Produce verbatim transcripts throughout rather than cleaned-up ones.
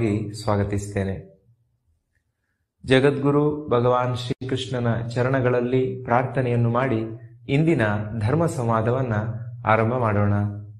ಸ್ವಾಗತಿಸುತ್ತೇನೆ. ಜಗದ್ಗುರು ಭಗವಾನ್ ಶ್ರೀಕೃಷ್ಣನ ಚರಣಗಳಲ್ಲಿ ಪ್ರಾರ್ಥನೆಯನ್ನು ಮಾಡಿ ಇಂದಿನ ಧರ್ಮ ಸಂವಾದವನ್ನ ಆರಂಭ ಮಾಡೋಣ.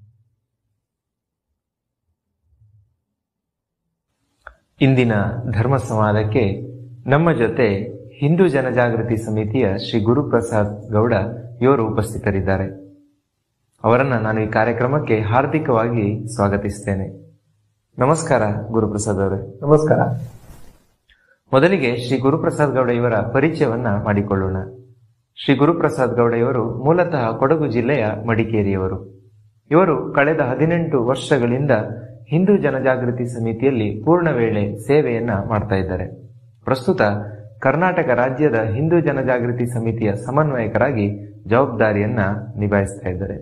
ಇಂದಿನ ಧರ್ಮ ಸಂವಾದಕ್ಕೆ ನಮ್ಮ ಜೊತೆ ಹಿಂದೂ ಜನಜಾಗೃತಿ ಸಮಿತಿಯ ಶ್ರೀ ಗುರುಪ್ರಸಾದ್ ಗೌಡ ಇವರು ಉಪಸ್ಥಿತರಿದ್ದಾರೆ. ಅವರನ್ನ ನಾನು ಈ ಕಾರ್ಯಕ್ರಮಕ್ಕೆ ಹಾರ್ದಿಕವಾಗಿ ಸ್ವಾಗತಿಸುತ್ತೇನೆ. ನಮಸ್ಕಾರ ಗುರುಪ್ರಸಾದ್ ಅವರೇ. ನಮಸ್ಕಾರ. ಮೊದಲಿಗೆ ಶ್ರೀ ಗುರುಪ್ರಸಾದ್ ಗೌಡ ಇವರ ಪರಿಚಯವನ್ನ ಮಾಡಿಕೊಳ್ಳೋಣ. ಶ್ರೀ ಗುರುಪ್ರಸಾದ್ ಗೌಡ ಇವರು ಮೂಲತಃ ಕೊಡಗು ಜಿಲ್ಲೆಯ ಮಡಿಕೇರಿಯವರು. ಇವರು ಕಳೆದ ಹದಿನೆಂಟು ವರ್ಷಗಳಿಂದ ಹಿಂದೂ ಜನಜಾಗೃತಿ ಸಮಿತಿಯಲ್ಲಿ ಪೂರ್ಣ ವೇಳೆ ಸೇವೆಯನ್ನ ಮಾಡ್ತಾ ಇದ್ದಾರೆ. ಪ್ರಸ್ತುತ ಕರ್ನಾಟಕ ರಾಜ್ಯದ ಹಿಂದೂ ಜನಜಾಗೃತಿ ಸಮಿತಿಯ ಸಮನ್ವಯಕರಾಗಿ ಜವಾಬ್ದಾರಿಯನ್ನ ನಿಭಾಯಿಸ್ತಾ ಇದ್ದಾರೆ.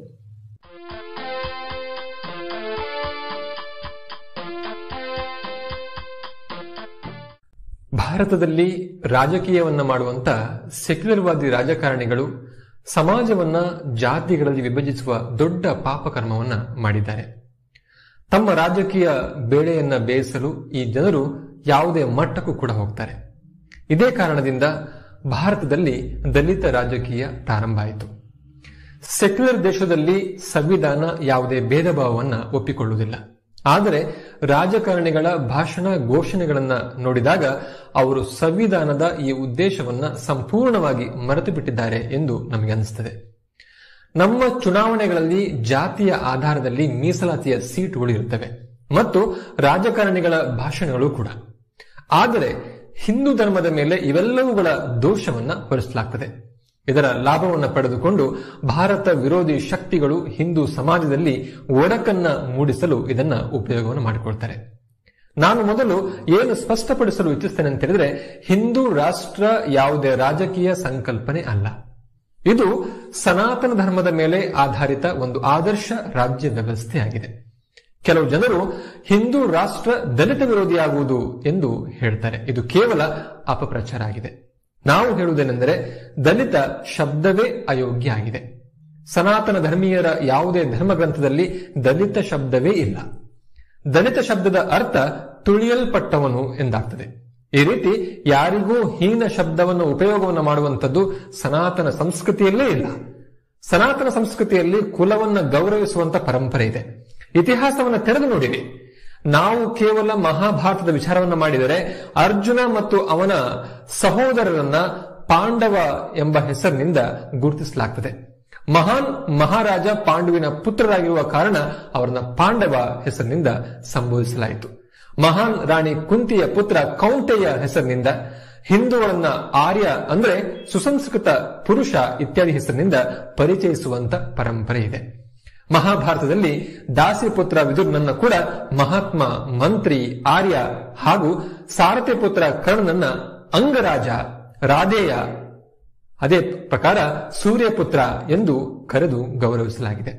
ಭಾರತದಲ್ಲಿ ರಾಜಕೀಯವನ್ನ ಮಾಡುವಂತ ಸೆಕ್ಯುಲರ್ವಾದಿ ರಾಜಕಾರಣಿಗಳು ಸಮಾಜವನ್ನ ಜಾತಿಗಳಲ್ಲಿ ವಿಭಜಿಸುವ ದೊಡ್ಡ ಪಾಪಕರ್ಮವನ್ನ ಮಾಡಿದ್ದಾರೆ. ತಮ್ಮ ರಾಜಕೀಯ ಬೇಳೆಯನ್ನ ಬೇಯಿಸಲು ಈ ಜನರು ಯಾವುದೇ ಮಟ್ಟಕ್ಕೂ ಕೂಡ ಹೋಗ್ತಾರೆ. ಇದೇ ಕಾರಣದಿಂದ ಭಾರತದಲ್ಲಿ ದಲಿತ ರಾಜಕೀಯ ಪ್ರಾರಂಭ ಆಯಿತು. ಸೆಕ್ಯುಲರ್ ದೇಶದಲ್ಲಿ ಸಂವಿಧಾನ ಯಾವುದೇ ಭೇದ ಭಾವವನ್ನ ಒಪ್ಪಿಕೊಳ್ಳುವುದಿಲ್ಲ. ಆದರೆ ರಾಜಕಾರಣಿಗಳ ಭಾಷಣ ಘೋಷಣೆಗಳನ್ನ ನೋಡಿದಾಗ ಅವರು ಸಂವಿಧಾನದ ಈ ಉದ್ದೇಶವನ್ನ ಸಂಪೂರ್ಣವಾಗಿ ಮರೆತು ಬಿಟ್ಟಿದ್ದಾರೆ ಎಂದು ನಮಗೆ ಅನಿಸುತ್ತದೆ. ನಮ್ಮ ಚುನಾವಣೆಗಳಲ್ಲಿ ಜಾತಿಯ ಆಧಾರದಲ್ಲಿ ಮೀಸಲಾತಿಯ ಸೀಟುಗಳು ಇರುತ್ತವೆ ಮತ್ತು ರಾಜಕಾರಣಿಗಳ ಭಾಷಣಗಳು ಕೂಡ. ಆದರೆ ಹಿಂದೂ ಧರ್ಮದ ಮೇಲೆ ಇವೆಲ್ಲವುಗಳ ದೋಷವನ್ನ ಹೊರಿಸಲಾಗ್ತದೆ. ಇದರ ಲಾಭವನ್ನು ಪಡೆದುಕೊಂಡು ಭಾರತ ವಿರೋಧಿ ಶಕ್ತಿಗಳು ಹಿಂದೂ ಸಮಾಜದಲ್ಲಿ ಒಡಕನ್ನ ಮೂಡಿಸಲು ಇದನ್ನ ಉಪಯೋಗವನ್ನು ಮಾಡಿಕೊಳ್ತಾರೆ. ನಾನು ಮೊದಲು ಏನು ಸ್ಪಷ್ಟಪಡಿಸಲು ಇಚ್ಛಿಸ್ತೇನೆ ಅಂತ ಹೇಳಿದ್ರೆ, ಹಿಂದೂ ರಾಷ್ಟ್ರ ಯಾವುದೇ ರಾಜಕೀಯ ಸಂಕಲ್ಪನೆ ಅಲ್ಲ. ಇದು ಸನಾತನ ಧರ್ಮದ ಮೇಲೆ ಆಧಾರಿತ ಒಂದು ಆದರ್ಶ ರಾಜ್ಯ ವ್ಯವಸ್ಥೆಯಾಗಿದೆ. ಕೆಲವು ಜನರು ಹಿಂದೂ ರಾಷ್ಟ್ರ ದಲಿತ ವಿರೋಧಿಯಾಗುವುದು ಎಂದು ಹೇಳ್ತಾರೆ. ಇದು ಕೇವಲ ಅಪಪ್ರಚಾರ ಆಗಿದೆ. ನಾವು ಹೇಳುವುದೇನೆಂದರೆ, ದಲಿತ ಶಬ್ದವೇ ಅಯೋಗ್ಯ ಆಗಿದೆ. ಸನಾತನ ಧರ್ಮೀಯರ ಯಾವುದೇ ಧರ್ಮ ಗ್ರಂಥದಲ್ಲಿ ದಲಿತ ಶಬ್ದವೇ ಇಲ್ಲ. ದಲಿತ ಶಬ್ದದ ಅರ್ಥ ತುಳಿಯಲ್ಪಟ್ಟವನು ಎಂದಾಗ್ತದೆ. ಈ ರೀತಿ ಯಾರಿಗೂ ಹೀನ ಶಬ್ದವನ್ನು ಉಪಯೋಗವನ್ನು ಮಾಡುವಂಥದ್ದು ಸನಾತನ ಸಂಸ್ಕೃತಿಯಲ್ಲೇ ಇಲ್ಲ. ಸನಾತನ ಸಂಸ್ಕೃತಿಯಲ್ಲಿ ಕುಲವನ್ನ ಗೌರವಿಸುವಂತ ಪರಂಪರೆ ಇದೆ. ಇತಿಹಾಸವನ್ನು ತೆರೆದು ನೋಡಿರಿ. ನಾವು ಕೇವಲ ಮಹಾಭಾರತದ ವಿಚಾರವನ್ನ ಮಾಡಿದರೆ ಅರ್ಜುನ ಮತ್ತು ಅವನ ಸಹೋದರರನ್ನ ಪಾಂಡವ ಎಂಬ ಹೆಸರಿನಿಂದ ಗುರುತಿಸಲಾಗ್ತದೆ. ಮಹಾನ್ ಮಹಾರಾಜ ಪಾಂಡುವಿನ ಪುತ್ರರಾಗಿರುವ ಕಾರಣ ಅವರನ್ನ ಪಾಂಡವ ಹೆಸರಿನಿಂದ ಸಂಬೋಧಿಸಲಾಯಿತು. ಮಹಾನ್ ರಾಣಿ ಕುಂತಿಯ ಪುತ್ರ ಕೌಂಟೆಯ ಹೆಸರಿನಿಂದ, ಹಿಂದೂಗಳನ್ನ ಆರ್ಯ ಅಂದ್ರೆ ಸುಸಂಸ್ಕೃತ ಪುರುಷ ಇತ್ಯಾದಿ ಹೆಸರಿನಿಂದ ಪರಿಚಯಿಸುವಂತ ಪರಂಪರೆ ಇದೆ. ಮಹಾಭಾರತದಲ್ಲಿ ದಾಸಿ ಪುತ್ರ ವಿದುರನನ್ನ ಕೂಡ ಮಹಾತ್ಮ, ಮಂತ್ರಿ, ಆರ್ಯ ಹಾಗೂ ಸಾರಥಿ ಪುತ್ರ ಕರ್ಣನನ್ನ ಅಂಗರಾಜ, ರಾಧೇಯ, ಅದೇ ಪ್ರಕಾರ ಸೂರ್ಯಪುತ್ರ ಎಂದು ಕರೆದು ಗೌರವಿಸಲಾಗಿದೆ.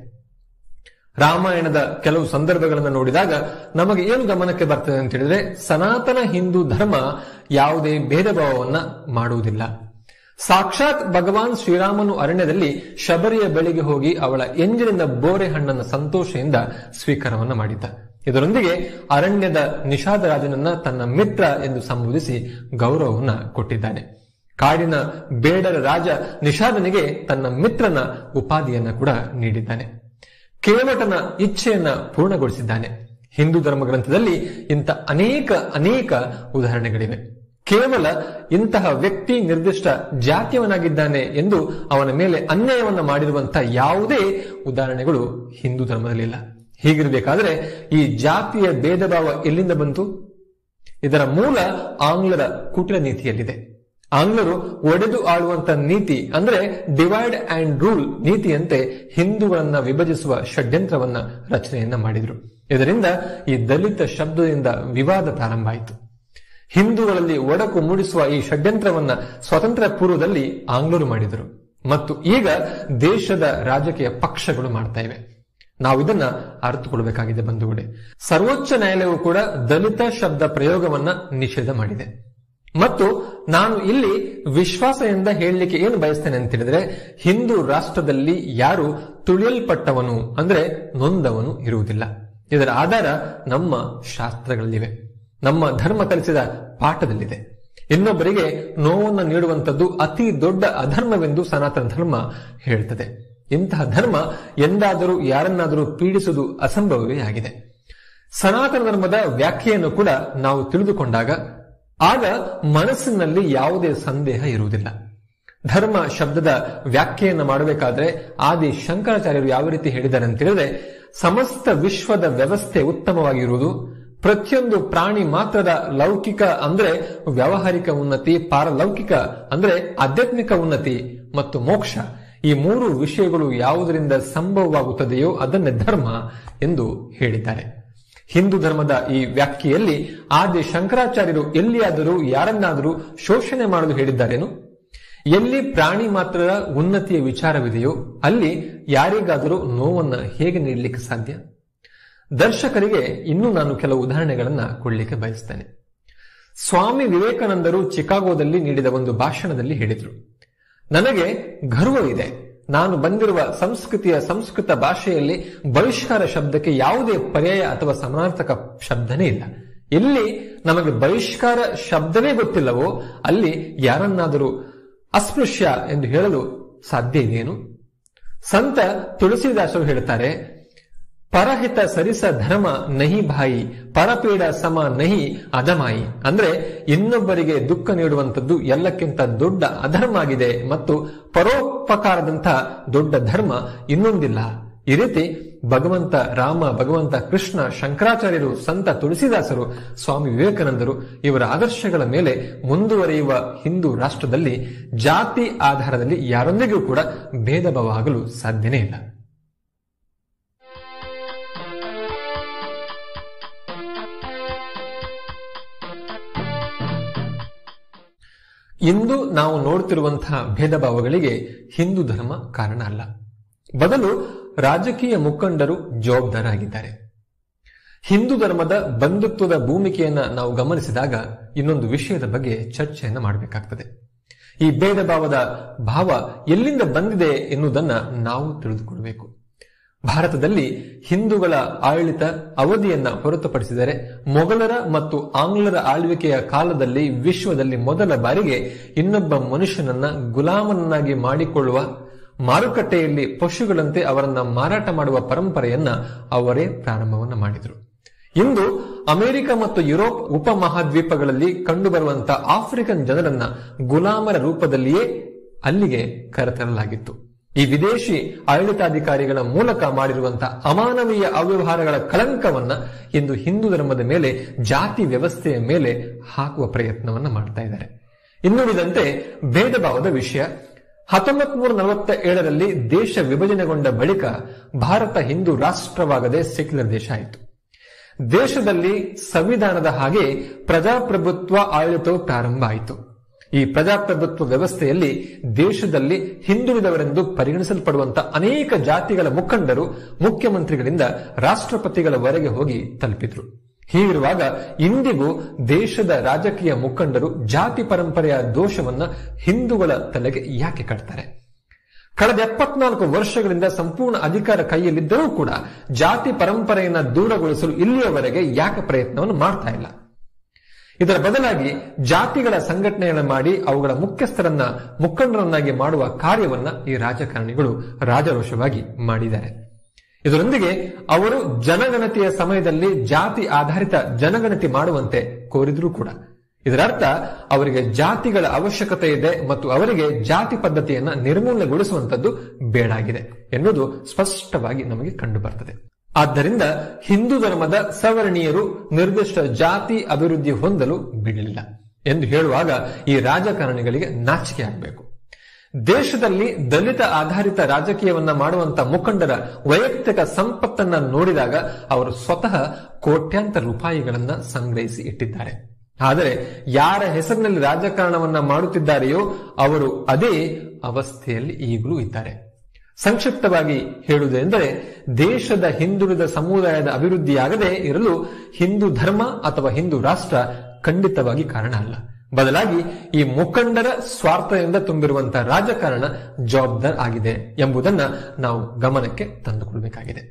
ರಾಮಾಯಣದ ಕೆಲವು ಸಂದರ್ಭಗಳನ್ನು ನೋಡಿದಾಗ ನಮಗೆ ಏನು ಗಮನಕ್ಕೆ ಬರ್ತದೆ ಅಂತ ಹೇಳಿದ್ರೆ, ಸನಾತನ ಹಿಂದೂ ಧರ್ಮ ಯಾವುದೇ ಭೇದ ಭಾವವನ್ನ ಮಾಡುವುದಿಲ್ಲ. ಸಾಕ್ಷಾತ್ ಭಗವಾನ್ ಶ್ರೀರಾಮನು ಅರಣ್ಯದಲ್ಲಿ ಶಬರಿಯ ಬಳಿಗೆ ಹೋಗಿ ಅವಳ ಎಂಜಿನಿಂದ ಬೋರೆ ಹಣ್ಣನ್ನು ಸಂತೋಷದಿಂದ ಸ್ವೀಕಾರವನ್ನ ಮಾಡಿದ್ದ. ಇದರೊಂದಿಗೆ ಅರಣ್ಯದ ನಿಷಾದ ರಾಜನನ್ನ ತನ್ನ ಮಿತ್ರ ಎಂದು ಸಂಬೋಧಿಸಿ ಗೌರವವನ್ನ ಕೊಟ್ಟಿದ್ದಾನೆ. ಕಾಡಿನ ಬೇಡರ ರಾಜ ನಿಷಾದನಿಗೆ ತನ್ನ ಮಿತ್ರನ ಉಪಾಧಿಯನ್ನ ಕೂಡ ನೀಡಿದ್ದಾನೆ. ಕೇವಟನ ಇಚ್ಛೆಯನ್ನ ಪೂರ್ಣಗೊಳಿಸಿದ್ದಾನೆ. ಹಿಂದೂ ಧರ್ಮ ಗ್ರಂಥದಲ್ಲಿ ಇಂಥ ಅನೇಕ ಅನೇಕ ಉದಾಹರಣೆಗಳಿವೆ. ಕೇವಲ ಇಂತಹ ವ್ಯಕ್ತಿ ನಿರ್ದಿಷ್ಟ ಜಾತಿಯವನಾಗಿದ್ದಾನೆ ಎಂದು ಅವನ ಮೇಲೆ ಅನ್ಯಾಯವನ್ನ ಮಾಡಿರುವಂತಹ ಯಾವುದೇ ಉದಾಹರಣೆಗಳು ಹಿಂದೂ ಧರ್ಮದಲ್ಲಿಲ್ಲ. ಹೀಗಿರಬೇಕಾದ್ರೆ ಈ ಜಾತಿಯ ಭೇದ ಭಾವ ಎಲ್ಲಿಂದ ಬಂತು? ಇದರ ಮೂಲ ಆಂಗ್ಲರ ಕುಟಿಲ ನೀತಿಯಲ್ಲಿದೆ. ಆಂಗ್ಲರು ಒಡೆದು ಆಳುವಂತ ನೀತಿ ಅಂದ್ರೆ ಡಿವೈಡ್ ಅಂಡ್ ರೂಲ್ ನೀತಿಯಂತೆ ಹಿಂದೂಗಳನ್ನ ವಿಭಜಿಸುವ ಷಡ್ಯಂತ್ರವನ್ನ ರಚನೆಯನ್ನ ಮಾಡಿದ್ರು. ಇದರಿಂದ ಈ ದಲಿತ ಶಬ್ದದಿಂದ ವಿವಾದ ಪ್ರಾರಂಭ ಆಯಿತು. ಹಿಂದೂಗಳಲ್ಲಿ ಒಡಕು ಮೂಡಿಸುವ ಈ ಷಡ್ಯಂತ್ರವನ್ನ ಸ್ವಾತಂತ್ರ್ಯ ಪೂರ್ವದಲ್ಲಿ ಆಂಗ್ಲರು ಮಾಡಿದರು ಮತ್ತು ಈಗ ದೇಶದ ರಾಜಕೀಯ ಪಕ್ಷಗಳು ಮಾಡ್ತಾ ಇವೆ. ನಾವು ಇದನ್ನ ಅರ್ಥಕೊಳ್ಳಬೇಕಾಗಿದೆ ಬಂಧುಗಳೇ. ಸರ್ವೋಚ್ಚ ನ್ಯಾಯಾಲಯವು ಕೂಡ ದಲಿತ ಶಬ್ದ ಪ್ರಯೋಗವನ್ನ ನಿಷೇಧ ಮಾಡಿದೆ. ಮತ್ತು ನಾನು ಇಲ್ಲಿ ವಿಶ್ವಾಸದಿಂದ ಹೇಳಲಿಕ್ಕೆ ಏನು ಬಯಸ್ತೇನೆ ಅಂತ ಹೇಳಿದ್ರೆ, ಹಿಂದೂ ರಾಷ್ಟ್ರದಲ್ಲಿ ಯಾರು ತುಳಿಯಲ್ಪಟ್ಟವನು ಅಂದ್ರೆ ನೊಂದವನು ಇರುವುದಿಲ್ಲ. ಇದರ ಆಧಾರ ನಮ್ಮ ಶಾಸ್ತ್ರಗಳಲ್ಲಿವೆ. ನಮ್ಮ ಧರ್ಮ ಕಲಿಸಿದ ಪಾಠದಲ್ಲಿದೆ. ಇನ್ನೊಬ್ಬರಿಗೆ ನೋವನ್ನು ನೀಡುವಂಥದ್ದು ಅತಿ ದೊಡ್ಡ ಅಧರ್ಮವೆಂದು ಸನಾತನ ಧರ್ಮ ಹೇಳ್ತದೆ. ಇಂತಹ ಧರ್ಮ ಎಂದಾದರೂ ಯಾರನ್ನಾದರೂ ಪೀಡಿಸುವುದು ಅಸಂಭವವೇ ಆಗಿದೆ. ಸನಾತನ ಧರ್ಮದ ವ್ಯಾಖ್ಯೆಯನ್ನು ಕೂಡ ನಾವು ತಿಳಿದುಕೊಂಡಾಗ ಆಗ ಮನಸ್ಸಿನಲ್ಲಿ ಯಾವುದೇ ಸಂದೇಹ ಇರುವುದಿಲ್ಲ. ಧರ್ಮ ಶಬ್ದದ ವ್ಯಾಖ್ಯೆಯನ್ನು ಮಾಡಬೇಕಾದ್ರೆ ಆದಿ ಶಂಕರಾಚಾರ್ಯರು ಯಾವ ರೀತಿ ಹೇಳಿದ್ದಾರೆ ಅಂತ ಹೇಳಿದ್ರೆ, ಸಮಸ್ತ ವಿಶ್ವದ ವ್ಯವಸ್ಥೆ ಉತ್ತಮವಾಗಿರುವುದು, ಪ್ರತಿಯೊಂದು ಪ್ರಾಣಿ ಮಾತ್ರದ ಲೌಕಿಕ ಅಂದ್ರೆ ವ್ಯಾವಹಾರಿಕ ಉನ್ನತಿ, ಪಾರಲೌಕಿಕ ಅಂದ್ರೆ ಆಧ್ಯಾತ್ಮಿಕ ಉನ್ನತಿ ಮತ್ತು ಮೋಕ್ಷ, ಈ ಮೂರು ವಿಷಯಗಳು ಯಾವುದರಿಂದ ಸಂಭವವಾಗುತ್ತದೆಯೋ ಅದನ್ನೇ ಧರ್ಮ ಎಂದು ಹೇಳಿದ್ದಾರೆ. ಹಿಂದೂ ಧರ್ಮದ ಈ ವ್ಯಾಖ್ಯೆಯಲ್ಲಿ ಆದಿ ಶಂಕರಾಚಾರ್ಯರು ಎಲ್ಲಿಯಾದರೂ ಯಾರನ್ನಾದರೂ ಶೋಷಣೆ ಮಾಡಲು ಹೇಳಿದ್ದಾರೇನು? ಎಲ್ಲಿ ಪ್ರಾಣಿ ಮಾತ್ರದ ಉನ್ನತಿಯ ವಿಚಾರವಿದೆಯೋ ಅಲ್ಲಿ ಯಾರಿಗಾದರೂ ನೋವನ್ನು ಹೇಗೆ ನೀಡಲಿಕ್ಕೆ ಸಾಧ್ಯ? ದರ್ಶಕರಿಗೆ ಇನ್ನೂ ನಾನು ಕೆಲವು ಉದಾಹರಣೆಗಳನ್ನ ಕೊಡಲಿಕ್ಕೆ ಬಯಸ್ತೇನೆ. ಸ್ವಾಮಿ ವಿವೇಕಾನಂದರು ಚಿಕಾಗೋದಲ್ಲಿ ನೀಡಿದ ಒಂದು ಭಾಷಣದಲ್ಲಿ ಹೇಳಿದರು, ನನಗೆ ಗರ್ವವಿದೆ, ನಾನು ಬಂದಿರುವ ಸಂಸ್ಕೃತಿಯ ಸಂಸ್ಕೃತ ಭಾಷೆಯಲ್ಲಿ ಬಹಿಷ್ಕಾರ ಶಬ್ದಕ್ಕೆ ಯಾವುದೇ ಪರ್ಯಾಯ ಅಥವಾ ಸಮಾನಾರ್ಥಕ ಶಬ್ದನೇ ಇಲ್ಲ. ಎಲ್ಲಿ ನಮಗೆ ಬಹಿಷ್ಕಾರ ಶಬ್ದವೇ ಗೊತ್ತಿಲ್ಲವೋ ಅಲ್ಲಿ ಯಾರನ್ನಾದರೂ ಅಸ್ಪೃಶ್ಯ ಎಂದು ಹೇಳಲು ಸಾಧ್ಯ ಇದೆಯೇನು? ಸಂತ ತುಳಸಿದಾಸರು ಹೇಳ್ತಾರೆ, ಪರಹಿತ ಸರಿಸ ಧರ್ಮ ನಹಿ ಭಾಯಿ, ಪರಪೀಡ ಸಮ ನಹಿ ಅಧಮಾಯಿ. ಅಂದ್ರೆ ಇನ್ನೊಬ್ಬರಿಗೆ ದುಃಖ ನೀಡುವಂಥದ್ದು ಎಲ್ಲಕ್ಕಿಂತ ದೊಡ್ಡ ಅಧರ್ಮ ಆಗಿದೆ ಮತ್ತು ಪರೋಪಕಾರದಂತಹ ದೊಡ್ಡ ಧರ್ಮ ಇನ್ನೊಂದಿಲ್ಲ. ಈ ರೀತಿ ಭಗವಂತ ರಾಮ, ಭಗವಂತ ಕೃಷ್ಣ, ಶಂಕರಾಚಾರ್ಯರು, ಸಂತ ತುಳಸಿದಾಸರು, ಸ್ವಾಮಿ ವಿವೇಕಾನಂದರು ಇವರ ಆದರ್ಶಗಳ ಮೇಲೆ ಮುಂದುವರಿಯುವ ಹಿಂದೂ ರಾಷ್ಟ್ರದಲ್ಲಿ ಜಾತಿ ಆಧಾರದಲ್ಲಿ ಯಾರೊಂದಿಗೂ ಕೂಡ ಭೇದ ಭಾವ ಆಗಲು ಸಾಧ್ಯನೇ ಇಲ್ಲ. ಇಂದು ನಾವು ನೋಡುತ್ತಿರುವಂತಹ ಭೇದ ಭಾವಗಳಿಗೆ ಹಿಂದೂ ಧರ್ಮ ಕಾರಣ ಅಲ್ಲ, ಬದಲು ರಾಜಕೀಯ ಮುಖಂಡರು ಜವಾಬ್ದಾರರಾಗಿದ್ದಾರೆ. ಹಿಂದೂ ಧರ್ಮದ ಬಂಧುತ್ವದ ಭೂಮಿಕೆಯನ್ನ ನಾವು ಗಮನಿಸಿದಾಗ ಇನ್ನೊಂದು ವಿಷಯದ ಬಗ್ಗೆ ಚರ್ಚೆಯನ್ನ ಮಾಡಬೇಕಾಗ್ತದೆ. ಈ ಭೇದ ಭಾವದ ಭಾವ ಎಲ್ಲಿಂದ ಬಂದಿದೆ ಎನ್ನುವುದನ್ನ ನಾವು ತಿಳಿದುಕೊಳ್ಳಬೇಕು. ಭಾರತದಲ್ಲಿ ಹಿಂದೂಗಳ ಆಡಳಿತ ಅವಧಿಯನ್ನ ಹೊರತುಪಡಿಸಿದರೆ ಮೊಘಲರ ಮತ್ತು ಆಂಗ್ಲರ ಆಳ್ವಿಕೆಯ ಕಾಲದಲ್ಲಿ ವಿಶ್ವದಲ್ಲಿ ಮೊದಲ ಬಾರಿಗೆ ಇನ್ನೊಬ್ಬ ಮನುಷ್ಯನನ್ನ ಗುಲಾಮನನ್ನಾಗಿ ಮಾಡಿಕೊಳ್ಳುವ, ಮಾರುಕಟ್ಟೆಯಲ್ಲಿ ಪಶುಗಳಂತೆ ಅವರನ್ನ ಮಾರಾಟ ಮಾಡುವ ಪರಂಪರೆಯನ್ನ ಅವರೇ ಪ್ರಾರಂಭವನ್ನ ಮಾಡಿದರು. ಇಂದು ಅಮೆರಿಕ ಮತ್ತು ಯುರೋಪ್ ಉಪಮಹಾದ್ವೀಪಗಳಲ್ಲಿ ಕಂಡುಬರುವಂತಹ ಆಫ್ರಿಕನ್ ಜನರನ್ನ ಗುಲಾಮರ ರೂಪದಲ್ಲಿಯೇ ಅಲ್ಲಿಗೆ ಕರೆತರಲಾಗಿತ್ತು. ಈ ವಿದೇಶಿ ಆಡಳಿತಾಧಿಕಾರಿಗಳ ಮೂಲಕ ಮಾಡಿರುವಂತಹ ಅಮಾನವೀಯ ಅವ್ಯವಹಾರಗಳ ಕಳಂಕವನ್ನ ಇಂದು ಹಿಂದೂ ಧರ್ಮದ ಮೇಲೆ, ಜಾತಿ ವ್ಯವಸ್ಥೆಯ ಮೇಲೆ ಹಾಕುವ ಪ್ರಯತ್ನವನ್ನ ಮಾಡ್ತಾ ಇದ್ದಾರೆ. ಇನ್ನುಳಿದಂತೆ ಭೇದ ಭಾವದ ವಿಷಯ, ಹತ್ತೊಂಬತ್ ನೂರ ನಲವತ್ತ ಏಳರಲ್ಲಿ ದೇಶ ವಿಭಜನೆಗೊಂಡ ಬಳಿಕ ಭಾರತ ಹಿಂದೂ ರಾಷ್ಟ್ರವಾಗದೆ ಸೆಕ್ಯುಲರ್ ದೇಶ ಆಯಿತು. ದೇಶದಲ್ಲಿ ಸಂವಿಧಾನದ ಹಾಗೆ ಪ್ರಜಾಪ್ರಭುತ್ವ ಆಡಳಿತವು ಪ್ರಾರಂಭ ಆಯಿತು. ಈ ಪ್ರಜಾಪ್ರಭುತ್ವ ವ್ಯವಸ್ಥೆಯಲ್ಲಿ ದೇಶದಲ್ಲಿ ಹಿಂದುಳಿದವರೆಂದು ಪರಿಗಣಿಸಲ್ಪಡುವಂತಹ ಅನೇಕ ಜಾತಿಗಳ ಮುಖಂಡರು ಮುಖ್ಯಮಂತ್ರಿಗಳಿಂದ ರಾಷ್ಟ್ರಪತಿಗಳವರೆಗೆ ಹೋಗಿ ತಲುಪಿದ್ರು. ಹೀಗಿರುವಾಗ ಇಂದಿಗೂ ದೇಶದ ರಾಜಕೀಯ ಮುಖಂಡರು ಜಾತಿ ಪರಂಪರೆಯ ದೋಷವನ್ನ ಹಿಂದೂಗಳ ತಲೆಗೆ ಯಾಕೆ ಕಟ್ತಾರೆ? ಕಳೆದ ಎಪ್ಪತ್ನಾಲ್ಕು ವರ್ಷಗಳಿಂದ ಸಂಪೂರ್ಣ ಅಧಿಕಾರ ಕೈಯಲ್ಲಿದ್ದರೂ ಕೂಡ ಜಾತಿ ಪರಂಪರೆಯನ್ನ ದೂರಗೊಳಿಸಲು ಇಲ್ಲಿಯವರೆಗೆ ಯಾಕೆ ಪ್ರಯತ್ನವನ್ನು ಮಾಡ್ತಾ ಇಲ್ಲ? ಇದರ ಬದಲಾಗಿ ಜಾತಿಗಳ ಸಂಘಟನೆಯನ್ನು ಮಾಡಿ ಅವುಗಳ ಮುಖ್ಯಸ್ಥರನ್ನ ಮುಖಂಡರನ್ನಾಗಿ ಮಾಡುವ ಕಾರ್ಯವನ್ನ ಈ ರಾಜಕಾರಣಿಗಳು ರಾಜರೋಷವಾಗಿ ಮಾಡಿದ್ದಾರೆ. ಇದರೊಂದಿಗೆ ಅವರು ಜನಗಣತಿಯ ಸಮಯದಲ್ಲಿ ಜಾತಿ ಆಧಾರಿತ ಜನಗಣತಿ ಮಾಡುವಂತೆ ಕೋರಿದ್ರೂ ಕೂಡ ಇದರರ್ಥ ಅವರಿಗೆ ಜಾತಿಗಳ ಅವಶ್ಯಕತೆ ಇದೆ ಮತ್ತು ಅವರಿಗೆ ಜಾತಿ ಪದ್ಧತಿಯನ್ನ ನಿರ್ಮೂಲನೆಗೊಳಿಸುವಂತದ್ದು ಬೇಡಾಗಿದೆ ಎನ್ನುವುದು ಸ್ಪಷ್ಟವಾಗಿ ನಮಗೆ ಕಂಡು ಬರ್ತದೆ. ಆದ್ದರಿಂದ ಹಿಂದೂ ಧರ್ಮದ ಸವರ್ಣೀಯರು ನಿರ್ದಿಷ್ಟ ಜಾತಿ ಅಭಿವೃದ್ಧಿ ಹೊಂದಲು ಬಿಡಲಿಲ್ಲ ಎಂದು ಹೇಳುವಾಗ ಈ ರಾಜಕಾರಣಿಗಳಿಗೆ ನಾಚಿಕೆ ಆಗಬೇಕು. ದೇಶದಲ್ಲಿ ದಲಿತ ಆಧಾರಿತ ರಾಜಕೀಯವನ್ನ ಮಾಡುವಂತಹ ಮುಖಂಡರ ವೈಯಕ್ತಿಕ ಸಂಪತ್ತನ್ನ ನೋಡಿದಾಗ ಅವರು ಸ್ವತಃ ಕೋಟ್ಯಾಂತರ ರೂಪಾಯಿಗಳನ್ನ ಸಂಗ್ರಹಿಸಿ ಇಟ್ಟಿದ್ದಾರೆ. ಆದರೆ ಯಾರ ಹೆಸರಿನಲ್ಲಿ ರಾಜಕಾರಣವನ್ನ ಮಾಡುತ್ತಿದ್ದಾರೆಯೋ ಅವರು ಅದೇ ಅವಸ್ಥೆಯಲ್ಲಿ ಈಗಲೂ ಇದ್ದಾರೆ. ಸಂಕ್ಷಿಪ್ತವಾಗಿ ಹೇಳುವುದೆಂದರೆ ದೇಶದ ಹಿಂದುಳಿದ ಸಮುದಾಯದ ಅಭಿವೃದ್ಧಿಯಾಗದೇ ಇರಲು ಹಿಂದೂ ಧರ್ಮ ಅಥವಾ ಹಿಂದೂ ರಾಷ್ಟ್ರ ಖಂಡಿತವಾಗಿ ಕಾರಣ ಅಲ್ಲ. ಬದಲಾಗಿ ಈ ಮುಖಂಡರ ಸ್ವಾರ್ಥದಿಂದ ತುಂಬಿರುವಂತಹ ರಾಜಕಾರಣ ಜವಾಬ್ದಾರ ಆಗಿದೆ ಎಂಬುದನ್ನ ನಾವು ಗಮನಕ್ಕೆ ತಂದುಕೊಳ್ಳಬೇಕಾಗಿದೆ.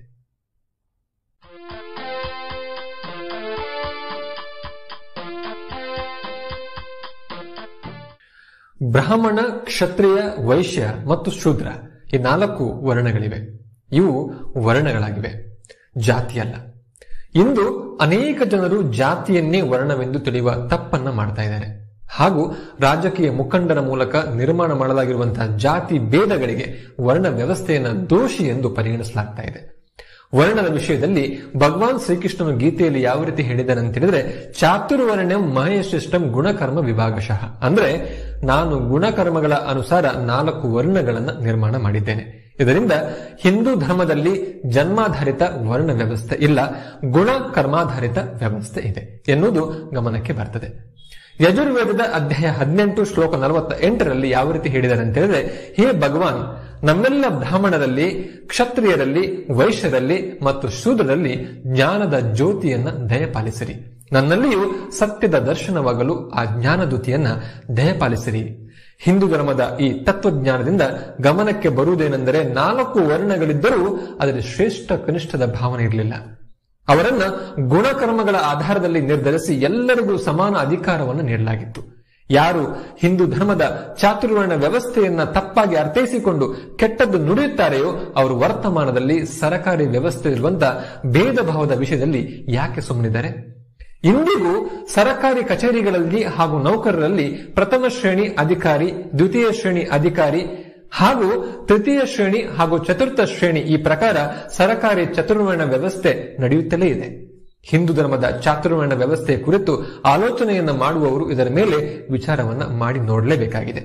ಬ್ರಾಹ್ಮಣ, ಕ್ಷತ್ರಿಯ, ವೈಶ್ಯ ಮತ್ತು ಶೂದ್ರ ಈ ನಾಲ್ಕು ವರ್ಣಗಳಿವೆ. ಇವು ವರ್ಣಗಳಾಗಿವೆ, ಜಾತಿಯಲ್ಲ. ಇಂದು ಅನೇಕ ಜನರು ಜಾತಿಯನ್ನೇ ವರ್ಣವೆಂದು ತಿಳಿಯುವ ತಪ್ಪನ್ನ ಮಾಡ್ತಾ ಇದ್ದಾರೆ. ಹಾಗೂ ರಾಜಕೀಯ ಮುಖಂಡರ ಮೂಲಕ ನಿರ್ಮಾಣ ಮಾಡಲಾಗಿರುವಂತಹ ಜಾತಿ ಭೇದಗಳಿಗೆ ವರ್ಣ ವ್ಯವಸ್ಥೆಯನ್ನ ದೋಷಿ ಎಂದು ಪರಿಗಣಿಸಲಾಗ್ತಾ ಇದೆ. ವರ್ಣದ ವಿಷಯದಲ್ಲಿ ಭಗವಾನ್ ಶ್ರೀಕೃಷ್ಣನು ಗೀತೆಯಲ್ಲಿ ಯಾವ ರೀತಿ ಹೇಳಿದನಂತ ಹೇಳಿದ್ರೆ, ಚಾತುರ್ವರ್ಣ್ಯಂ ಮಹೇಶ್ರೇಷ್ಠಂ ಗುಣಕರ್ಮ ವಿಭಾಗಶಃ. ಅಂದ್ರೆ ನಾನು ಗುಣಕರ್ಮಗಳ ಅನುಸಾರ ನಾಲ್ಕು ವರ್ಣಗಳನ್ನ ನಿರ್ಮಾಣ ಮಾಡಿದ್ದೇನೆ. ಇದರಿಂದ ಹಿಂದೂ ಧರ್ಮದಲ್ಲಿ ಜನ್ಮಾಧಾರಿತ ವರ್ಣ ವ್ಯವಸ್ಥೆ ಇಲ್ಲ, ಗುಣ ಕರ್ಮಾಧಾರಿತ ವ್ಯವಸ್ಥೆ ಇದೆ ಎನ್ನುವುದು ಗಮನಕ್ಕೆ ಬರ್ತದೆ. ಯಜುರ್ವೇದದ ಅಧ್ಯಾಯ ಹದಿನೆಂಟು ಶ್ಲೋಕ ನಲವತ್ತ ಎಂಟರಲ್ಲಿ ಯಾವ ರೀತಿ ಹೇಳಿದ್ದಾರೆ ಅಂತ ಹೇಳಿದ್ರೆ, ಹೇ ಭಗವಾನ್, ನಮ್ಮೆಲ್ಲ ಬ್ರಾಹ್ಮಣರಲ್ಲಿ, ಕ್ಷತ್ರಿಯರಲ್ಲಿ, ವೈಶ್ಯರಲ್ಲಿ ಮತ್ತು ಶೂದ್ರರಲ್ಲಿ ಜ್ಞಾನದ ಜ್ಯೋತಿಯನ್ನ ದಯಪಾಲಿಸಿರಿ. ನನ್ನಲ್ಲಿಯೂ ಸತ್ಯದ ದರ್ಶನವಾಗಲು ಆ ಜ್ಞಾನದ್ಯುತಿಯನ್ನ ದಯಪಾಲಿಸಿರಿ. ಹಿಂದೂ ಧರ್ಮದ ಈ ತತ್ವಜ್ಞಾನದಿಂದ ಗಮನಕ್ಕೆ ಬರುವುದೇನೆಂದರೆ, ನಾಲ್ಕು ವರ್ಣಗಳಿದ್ದರೂ ಅದರಲ್ಲಿ ಶ್ರೇಷ್ಠ ಕನಿಷ್ಠದ ಭಾವನೆ ಇರಲಿಲ್ಲ. ಅವರನ್ನ ಗುಣಕರ್ಮಗಳ ಆಧಾರದಲ್ಲಿ ನಿರ್ಧರಿಸಿ ಎಲ್ಲರಿಗೂ ಸಮಾನ ಅಧಿಕಾರವನ್ನು ನೀಡಲಾಗಿತ್ತು. ಯಾರು ಹಿಂದೂ ಧರ್ಮದ ಚಾತುರ್ವರ್ಣ ವ್ಯವಸ್ಥೆಯನ್ನ ತಪ್ಪಾಗಿ ಅರ್ಥೈಸಿಕೊಂಡು ಕೆಟ್ಟದ್ದು ನುಡಿಯುತ್ತಾರೆಯೋ ಅವರು ವರ್ತಮಾನದಲ್ಲಿ ಸರಕಾರಿ ವ್ಯವಸ್ಥೆ ಇರುವಂತಹ ಭೇದ ಭಾವದ ವಿಷಯದಲ್ಲಿ ಯಾಕೆ ಸುಮ್ಮನಿದ್ದಾರೆ? ಇಂದಿಗೂ ಸರಕಾರಿ ಕಚೇರಿಗಳಲ್ಲಿ ಹಾಗೂ ನೌಕರರಲ್ಲಿ ಪ್ರಥಮ ಶ್ರೇಣಿ ಅಧಿಕಾರಿ, ದ್ವಿತೀಯ ಶ್ರೇಣಿ ಅಧಿಕಾರಿ ಹಾಗೂ ತೃತೀಯ ಶ್ರೇಣಿ ಹಾಗೂ ಚತುರ್ಥ ಶ್ರೇಣಿ ಈ ಪ್ರಕಾರ ಸರಕಾರಿ ಚತುರ್ವರ್ಣ ವ್ಯವಸ್ಥೆ ನಡೆಯುತ್ತಲೇ ಇದೆ. ಹಿಂದೂ ಧರ್ಮದ ಚಾತುರ್ವರ್ಣ ವ್ಯವಸ್ಥೆ ಕುರಿತು ಆಲೋಚನೆಯನ್ನ ಮಾಡುವವರು ಇದರ ಮೇಲೆ ವಿಚಾರವನ್ನ ಮಾಡಿ ನೋಡಲೇಬೇಕಾಗಿದೆ.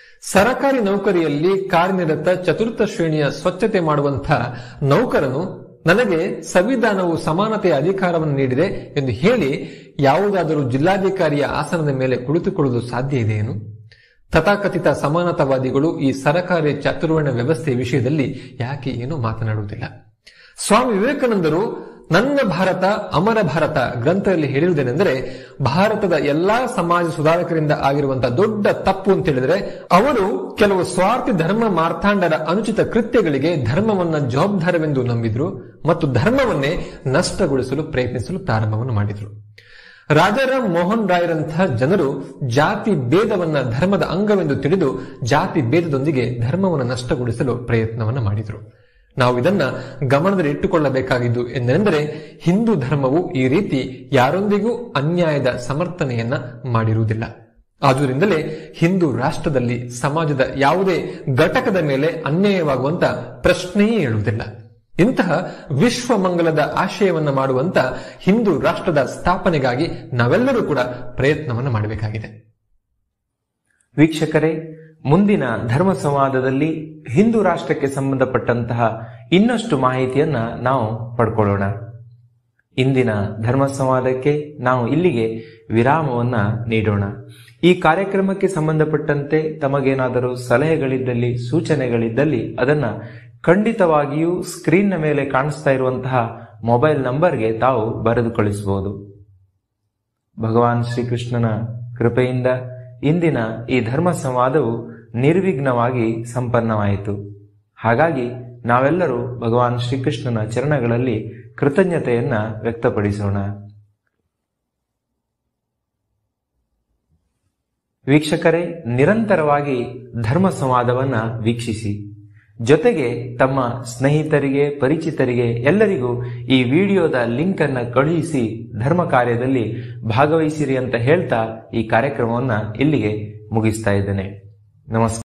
ಸರಕಾರಿ ನೌಕರಿಯಲ್ಲಿ ಕಾರ್ಯನಿರತ ಚತುರ್ಥ ಶ್ರೇಣಿಯ ಸ್ವಚ್ಛತೆ ಮಾಡುವಂತಹ ನೌಕರನು ನನಗೆ ಸಂವಿಧಾನವು ಸಮಾನತೆಯ ಅಧಿಕಾರವನ್ನು ನೀಡಿದೆ ಎಂದು ಹೇಳಿ ಯಾವುದಾದರೂ ಜಿಲ್ಲಾಧಿಕಾರಿಯ ಆಸನದ ಮೇಲೆ ಕುಳಿತುಕೊಳ್ಳಲು ಸಾಧ್ಯ ಇದೆಯೇನು? ತಥಾಕಥಿತ ಸಮಾನತಾವಾದಿಗಳು ಈ ಸರಕಾರಿ ಚಾತುರ್ವರ್ಣ ವ್ಯವಸ್ಥೆಯ ವಿಷಯದಲ್ಲಿ ಯಾಕೆ ಏನು ಮಾತನಾಡುವುದಿಲ್ಲ? ಸ್ವಾಮಿ ವಿವೇಕಾನಂದರು ನನ್ನ ಭಾರತ ಅಮರ ಭಾರತ ಗ್ರಂಥದಲ್ಲಿ ಹೇಳಿರುವುದೇನೆಂದರೆ, ಭಾರತದ ಎಲ್ಲಾ ಸಮಾಜ ಸುಧಾರಕರಿಂದ ಆಗಿರುವಂತಹ ದೊಡ್ಡ ತಪ್ಪು ಅಂತ ಹೇಳಿದ್ರೆ, ಅವರು ಕೆಲವು ಸ್ವಾರ್ಥಿ ಧರ್ಮ ಮಾರ್ಥಾಂಡರ ಅನುಚಿತ ಕೃತ್ಯಗಳಿಗೆ ಧರ್ಮವನ್ನ ಜವಾಬ್ದಾರವೆಂದು ನಂಬಿದ್ರು ಮತ್ತು ಧರ್ಮವನ್ನೇ ನಷ್ಟಗೊಳಿಸಲು ಪ್ರಯತ್ನಿಸಲು ಪ್ರಾರಂಭವನ್ನು ಮಾಡಿದ್ರು. ರಾಜಾರಾಮ್ ಮೋಹನ್ ರಾಯರಂತಹ ಜನರು ಜಾತಿ ಭೇದವನ್ನ ಧರ್ಮದ ಅಂಗವೆಂದು ತಿಳಿದು ಜಾತಿ ಭೇದದೊಂದಿಗೆ ಧರ್ಮವನ್ನು ನಷ್ಟಗೊಳಿಸಲು ಪ್ರಯತ್ನವನ್ನ ಮಾಡಿದ್ರು. ನಾವು ಇದನ್ನ ಗಮನದಲ್ಲಿ ಇಟ್ಟುಕೊಳ್ಳಬೇಕಾಗಿದ್ದು ಎಂದೆಂದರೆ, ಹಿಂದೂ ಧರ್ಮವು ಈ ರೀತಿ ಯಾರೊಂದಿಗೂ ಅನ್ಯಾಯದ ಸಮರ್ಥನೆಯನ್ನ ಮಾಡಿರುವುದಿಲ್ಲ. ಆದುದರಿಂದಲೇ ಹಿಂದೂ ರಾಷ್ಟ್ರದಲ್ಲಿ ಸಮಾಜದ ಯಾವುದೇ ಘಟಕದ ಮೇಲೆ ಅನ್ಯಾಯವಾಗುವಂತ ಪ್ರಶ್ನೆಯೇ ಹೇಳುವುದಿಲ್ಲ. ಇಂತಹ ವಿಶ್ವ ಮಂಗಲದ ಆಶಯವನ್ನ ಮಾಡುವಂತ ಹಿಂದೂ ರಾಷ್ಟ್ರದ ಸ್ಥಾಪನೆಗಾಗಿ ನಾವೆಲ್ಲರೂ ಕೂಡ ಪ್ರಯತ್ನವನ್ನು ಮಾಡಬೇಕಾಗಿದೆ. ವೀಕ್ಷಕರೇ, ಮುಂದಿನ ಧರ್ಮ ಸಂವಾದದಲ್ಲಿ ಹಿಂದೂ ರಾಷ್ಟ್ರಕ್ಕೆ ಸಂಬಂಧಪಟ್ಟಂತಹ ಇನ್ನಷ್ಟು ಮಾಹಿತಿಯನ್ನ ನಾವು ಪಡ್ಕೊಳ್ಳೋಣ. ಇಂದಿನ ಧರ್ಮ ಸಂವಾದಕ್ಕೆ ನಾವು ಇಲ್ಲಿಗೆ ವಿರಾಮವನ್ನ ನೀಡೋಣ. ಈ ಕಾರ್ಯಕ್ರಮಕ್ಕೆ ಸಂಬಂಧಪಟ್ಟಂತೆ ತಮಗೇನಾದರೂ ಸಲಹೆಗಳಿದ್ದಲ್ಲಿ, ಸೂಚನೆಗಳಿದ್ದಲ್ಲಿ ಅದನ್ನ ಖಂಡಿತವಾಗಿಯೂ ಸ್ಕ್ರೀನ್ನ ಮೇಲೆ ಕಾಣಿಸ್ತಾ ಇರುವಂತಹ ಮೊಬೈಲ್ ನಂಬರ್ಗೆ ತಾವು ಬರೆದು ಕಳಿಸಬಹುದು. ಭಗವಾನ್ ಶ್ರೀಕೃಷ್ಣನ ಕೃಪೆಯಿಂದ ಇಂದಿನ ಈ ಧರ್ಮ ಸಂವಾದವು ನಿರ್ವಿಘ್ನವಾಗಿ ಸಂಪನ್ನವಾಯಿತು. ಹಾಗಾಗಿ ನಾವೆಲ್ಲರೂ ಭಗವಾನ್ ಶ್ರೀಕೃಷ್ಣನ ಚರಣಗಳಲ್ಲಿ ಕೃತಜ್ಞತೆಯನ್ನ ವ್ಯಕ್ತಪಡಿಸೋಣ. ವೀಕ್ಷಕರೇ, ನಿರಂತರವಾಗಿ ಧರ್ಮ ಸಂವಾದವನ್ನ ವೀಕ್ಷಿಸಿ. ಜೊತೆಗೆ ತಮ್ಮ ಸ್ನೇಹಿತರಿಗೆ, ಪರಿಚಿತರಿಗೆ ಎಲ್ಲರಿಗೂ ಈ ವಿಡಿಯೋದ ಲಿಂಕ್ ಅನ್ನ ಕಳುಹಿಸಿ ಧರ್ಮ ಕಾರ್ಯದಲ್ಲಿ ಭಾಗವಹಿಸಿರಿ ಅಂತ ಹೇಳ್ತಾ ಈ ಕಾರ್ಯಕ್ರಮವನ್ನ ಇಲ್ಲಿಗೆ ಮುಗಿಸ್ತಾ ಇದ್ದೇನೆ. ನಮಸ್ಕಾರ.